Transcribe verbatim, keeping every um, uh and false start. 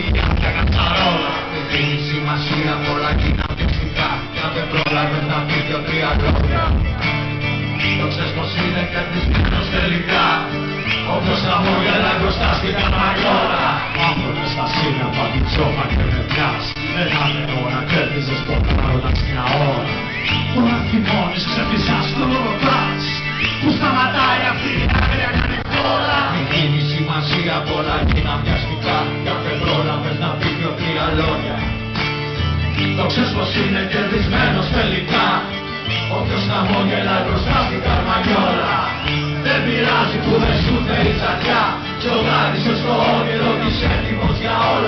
ηλικία πια καθαρόλα. Δεν δίνει σημασία πολλά κοινά πιαστικά. Κι αν δεν πρόλαβες να πει δυο-τρία λόγια, το ξέρεις πως είναι κερδισμένος τελικά. Όπως χαμόγελα μπροστά στην καρμαγιόλα. Άνθρωπος στα σύννεφα του τσόφα και με μιας. Ένα ώρα κέρδιζες πορτάροντας μια ώρα. Τώρα θυμώνεις, ξεφυσάς το ρωτάς. Που σταματάει αυτή η άγρια κανιφόρα. Μην δίνει σημασία πολλά κοινά πιαστικά. Κι αν δεν πρόλαβες να πει δυο-τρία λόγια, το ξέρεις πως είναι κερδισμένος τελικά. Όποιος χαμόγελα μπροστά στην καρμαγιόλα. Δεν πειράζει που δεν σου θέλει τσακιά. Κι ο γάρισος στο όνειρο της έτοιμος για όλα.